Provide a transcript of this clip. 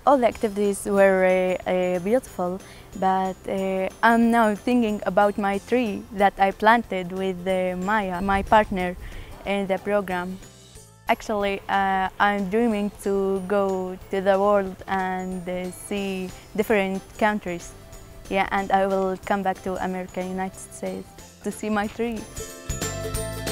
All the activities were beautiful, but I'm now thinking about my tree that I planted with Maya, my partner in the program. Actually, I'm dreaming to go to the world and see different countries. Yeah, and I will come back to America, United States, to see my tree.